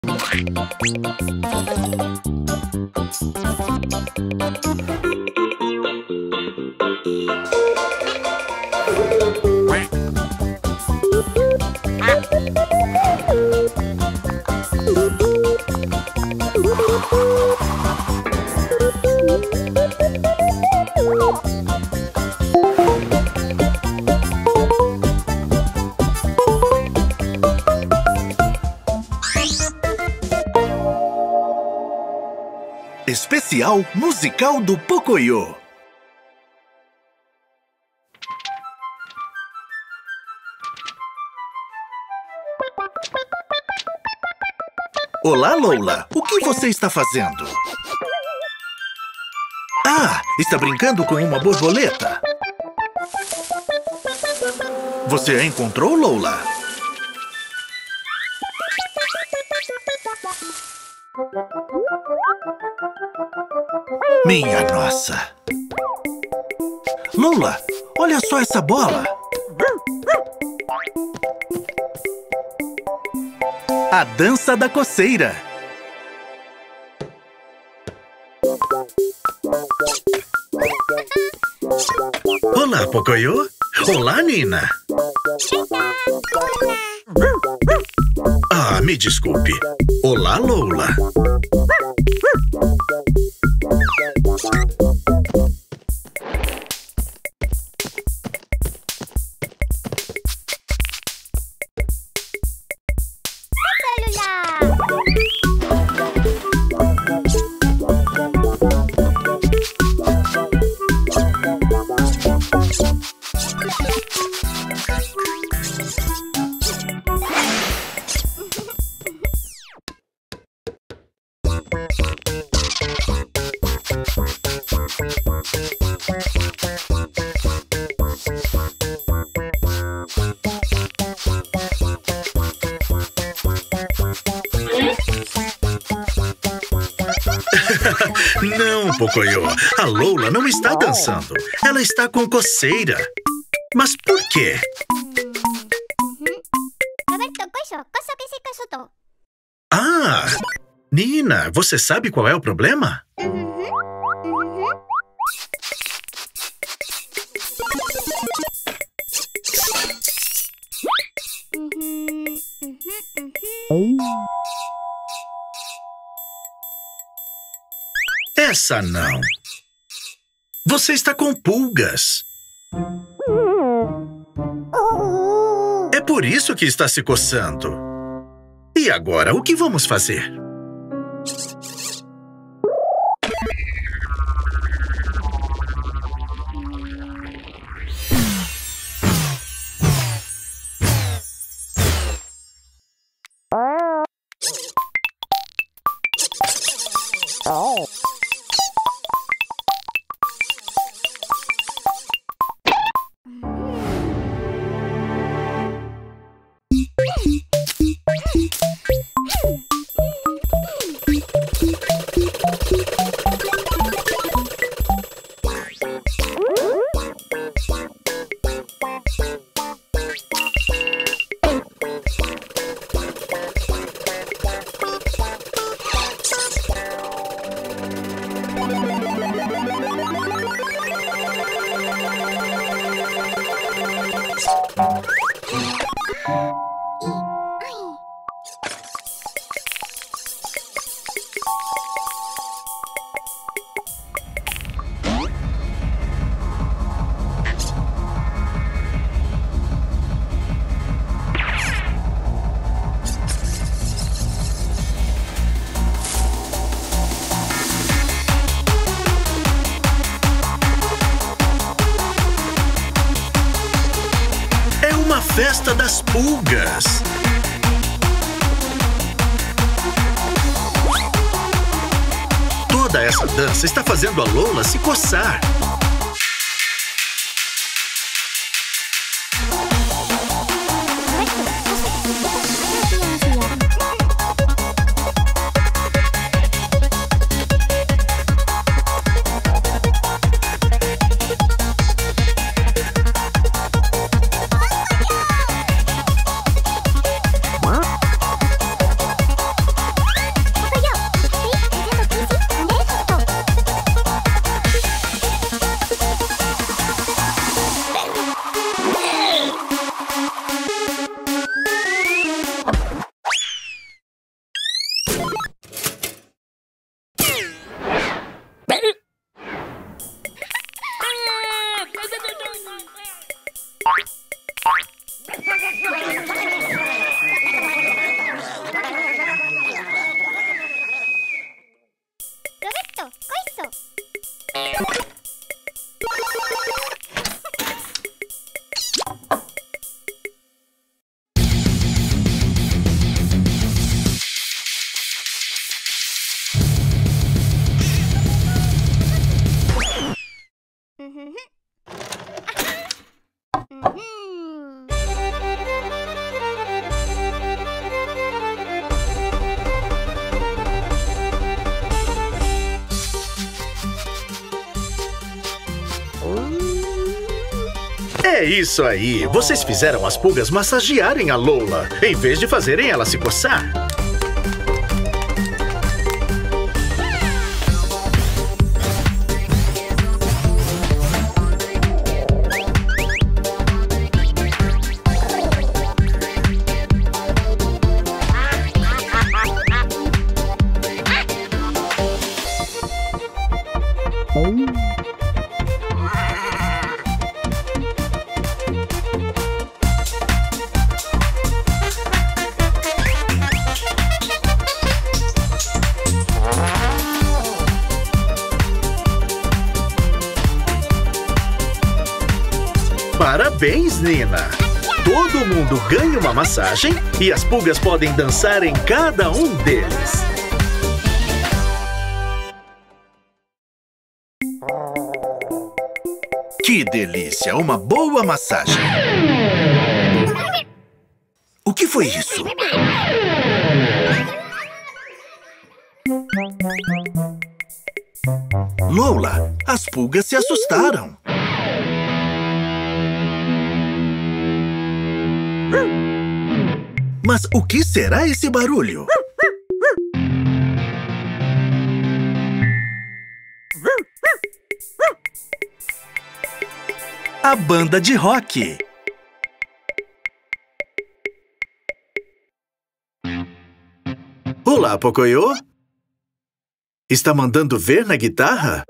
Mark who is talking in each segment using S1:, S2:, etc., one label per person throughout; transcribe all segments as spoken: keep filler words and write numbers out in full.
S1: Especial musical do Pocoyo. Olá, Lola. O que você está fazendo? Ah, está brincando com uma borboleta. Você a encontrou, Lola? Minha nossa! Lola, olha só essa bola! A dança da coceira! Olá, Pocoyo! Olá, Nina! Ah, me desculpe. Olá, Lola! Não, Pocoyo. A Lola não está dançando. Ela está com coceira. Mas por quê? Ah! Nina, você sabe qual é o problema? Essa não. Você está com pulgas. É por isso que está se coçando. E agora, o que vamos fazer? Festa das pulgas. Toda essa dança está fazendo a Lola se coçar. É isso aí! Vocês fizeram as pulgas massagearem a Lola, em vez de fazerem ela se coçar. Parabéns, Nina! Todo mundo ganha uma massagem e as pulgas podem dançar em cada um deles. Que delícia! Uma boa massagem! O que foi isso? Lola, as pulgas se assustaram. Mas o que será esse barulho? A banda de rock. Olá, Pocoyo. Está mandando ver na guitarra?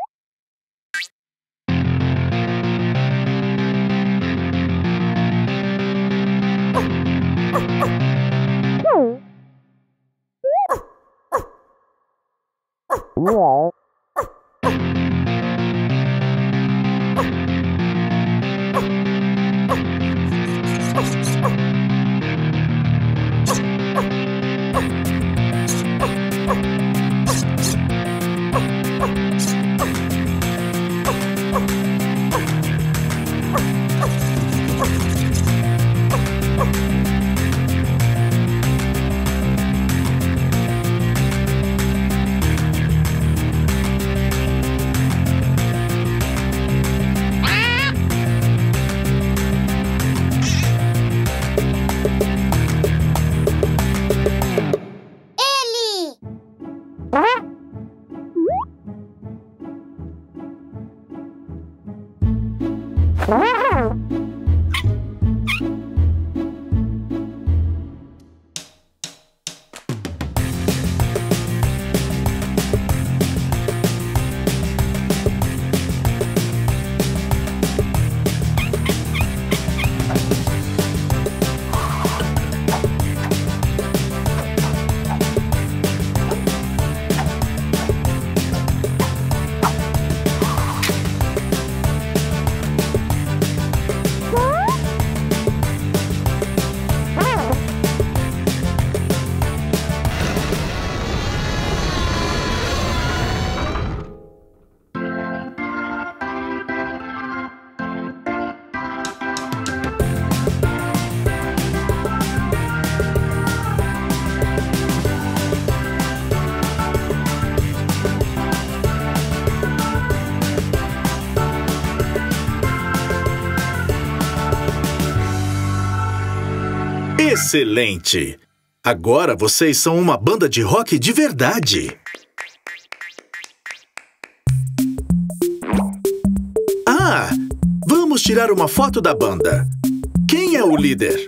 S1: Excelente! Agora vocês são uma banda de rock de verdade! Ah! Vamos tirar uma foto da banda! Quem é o líder?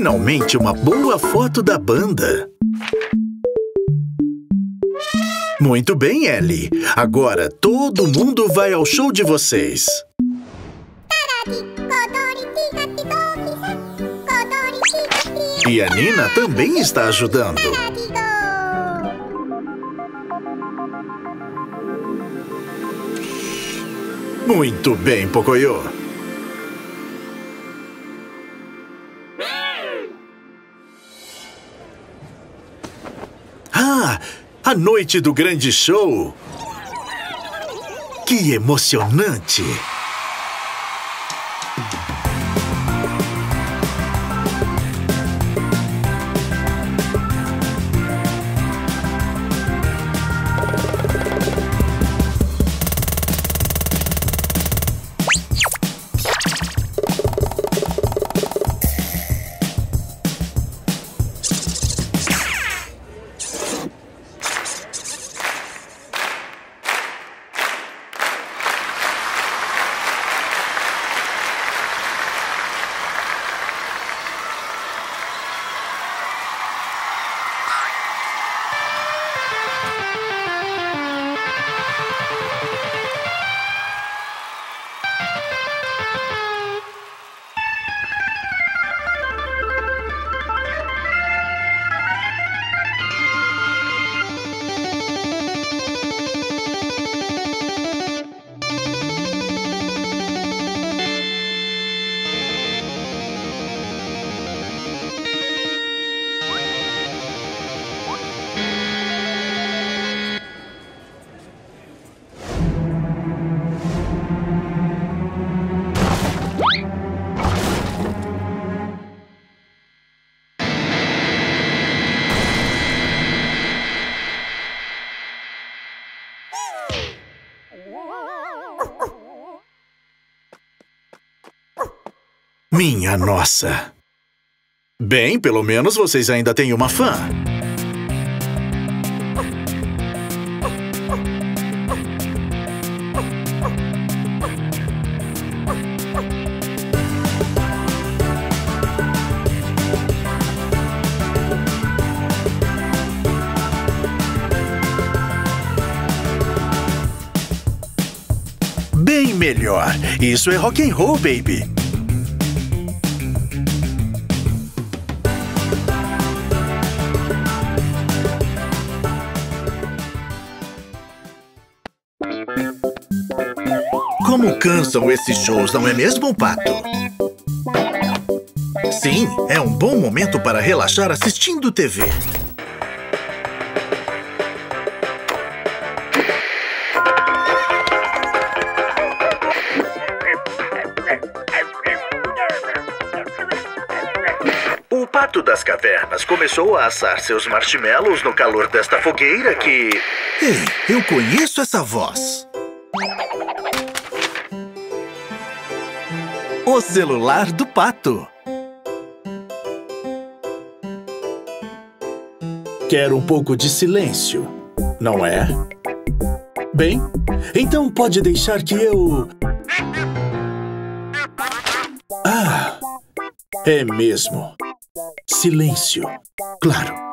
S1: Finalmente uma boa foto da banda. Muito bem, Ellie. Agora todo mundo vai ao show de vocês. E a Nina também está ajudando. Muito bem, Pocoyo. Ah, a noite do grande show. Que emocionante! Minha nossa! Bem, pelo menos vocês ainda têm uma fã. Bem melhor. Isso é rock and roll, baby. Como cansam esses shows, não é mesmo, Pato? Sim, é um bom momento para relaxar assistindo T V. O Pato das Cavernas começou a assar seus marshmallows no calor desta fogueira que... Ei, eu conheço essa voz. O celular do Pato. Quero um pouco de silêncio, não é? Bem, então pode deixar que eu... Ah, é mesmo. Silêncio, claro.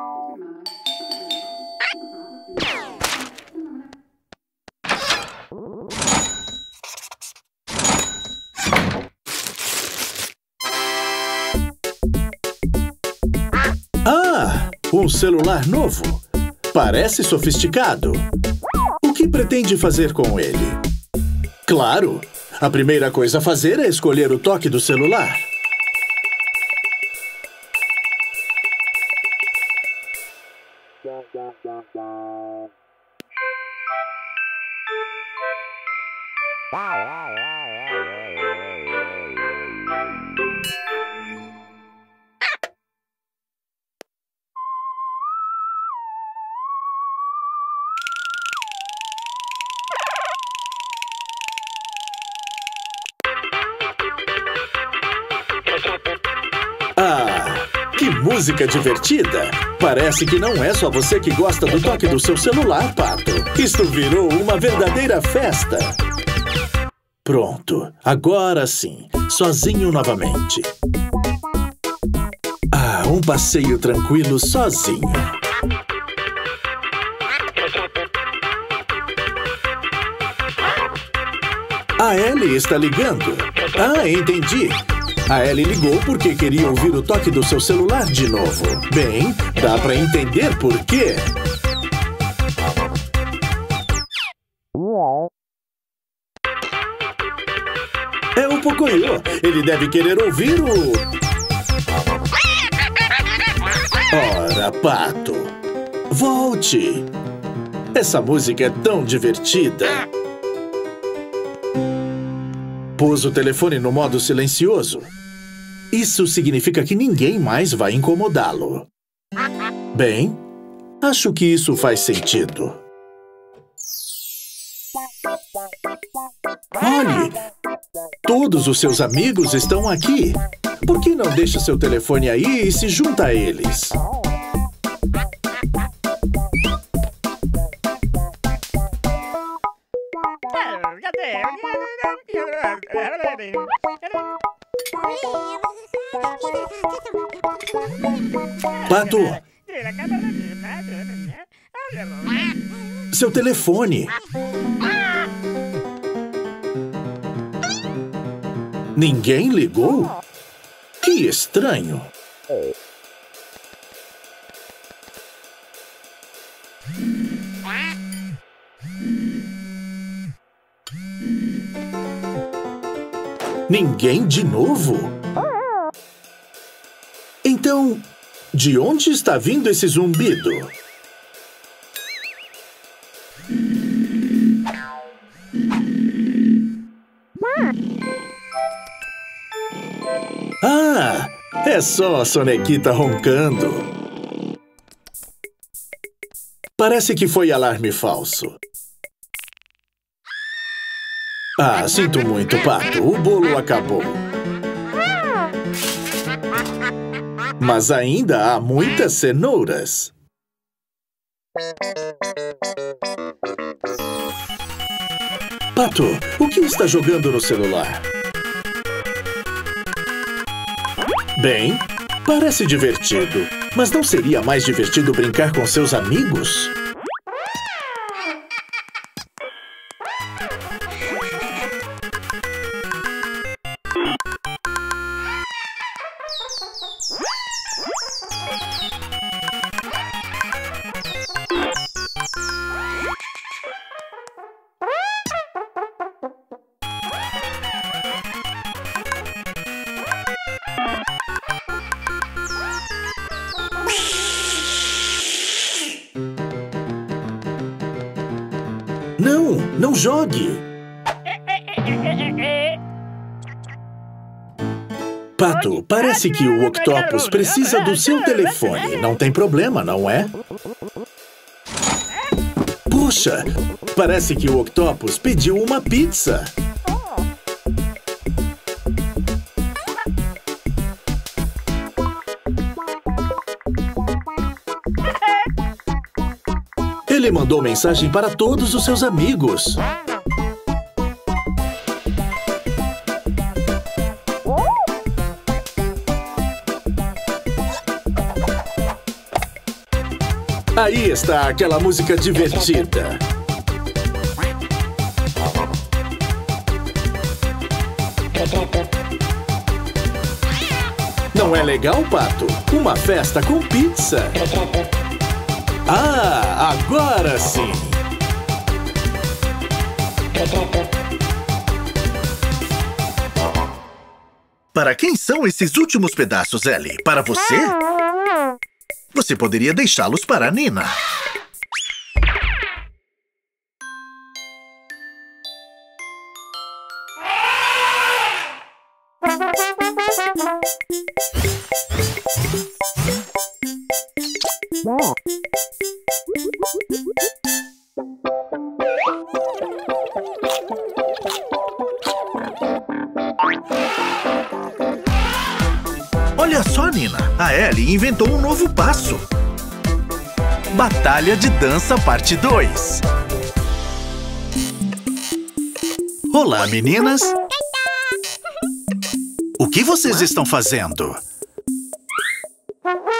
S1: Ah, um celular novo. Parece sofisticado. O que pretende fazer com ele? Claro, a primeira coisa a fazer é escolher o toque do celular. Ah, que música divertida! Parece que não é só você que gosta do toque do seu celular, Pato. Isto virou uma verdadeira festa. Pronto, agora sim, sozinho novamente. Ah. Um passeio tranquilo sozinho. A Ellie está ligando. Ah, entendi. A Ellie ligou porque queria ouvir o toque do seu celular de novo. Bem, dá pra entender por quê. É o Pocoyo. Ele deve querer ouvir o... Ora, Pato. Volte. Essa música é tão divertida. Pôs o telefone no modo silencioso. Isso significa que ninguém mais vai incomodá-lo. Bem, acho que isso faz sentido. Olhe! Todos os seus amigos estão aqui. Por que não deixa seu telefone aí e se junta a eles? Pato! Seu telefone! Ninguém ligou? Que estranho! Ninguém de novo? Então, de onde está vindo esse zumbido? Ah, é só a sonequita roncando. Parece que foi alarme falso. Ah, sinto muito, Pato. O bolo acabou. Mas ainda há muitas cenouras. Pato, o que está jogando no celular? Bem, parece divertido. Mas não seria mais divertido brincar com seus amigos? Não, não jogue! Pato, parece que o Octopus precisa do seu telefone. Não tem problema, não é? Puxa, parece que o Octopus pediu uma pizza. Ele mandou mensagem para todos os seus amigos. Aí está aquela música divertida. Não é legal, Pato? Uma festa com pizza. Ah, agora sim! Para quem são esses últimos pedaços, Ellie? Para você? Você poderia deixá-los para a Nina. Olha só, Nina. A Ellie inventou um novo passo. Batalha de Dança Parte dois. Olá, meninas. O que vocês estão fazendo?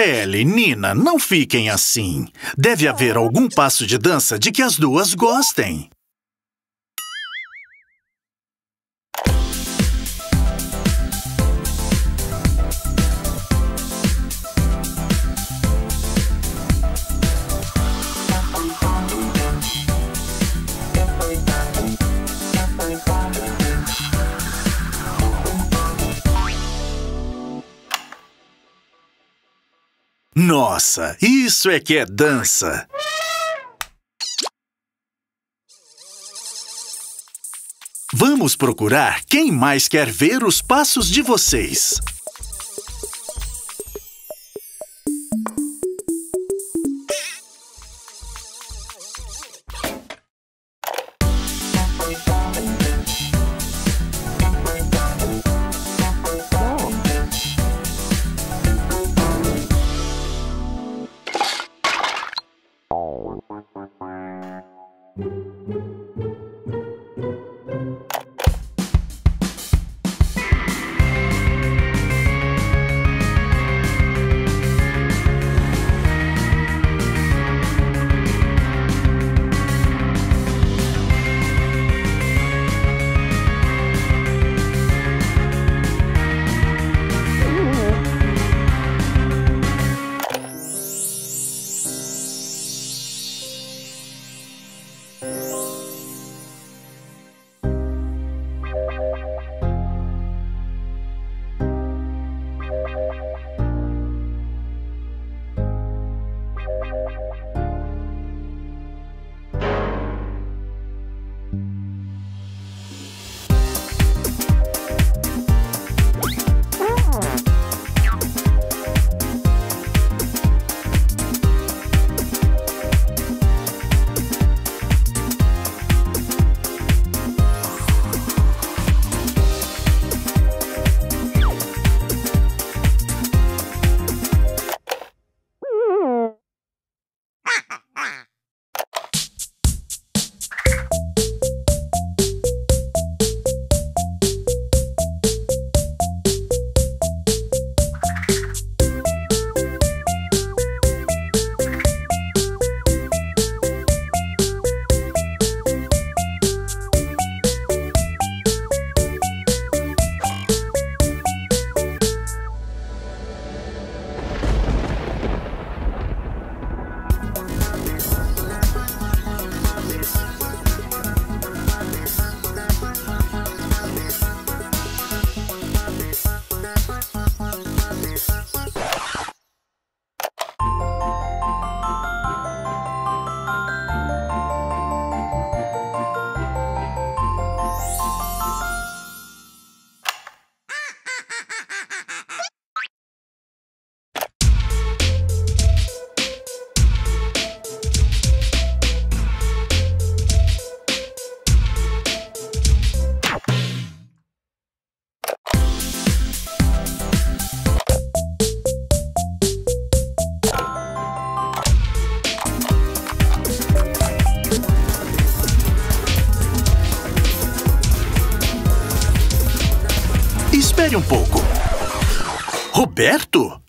S1: Ellie, Nina, não fiquem assim. Deve haver algum passo de dança de que as duas gostem. Nossa, isso é que é dança! Vamos procurar quem mais quer ver os passos de vocês. Espere um pouco. Roberto?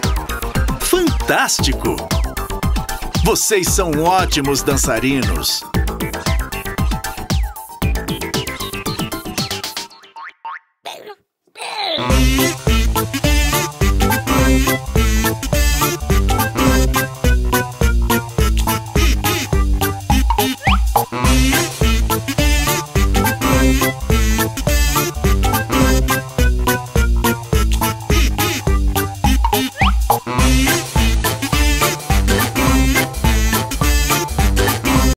S1: Fantástico! Vocês são ótimos dançarinos!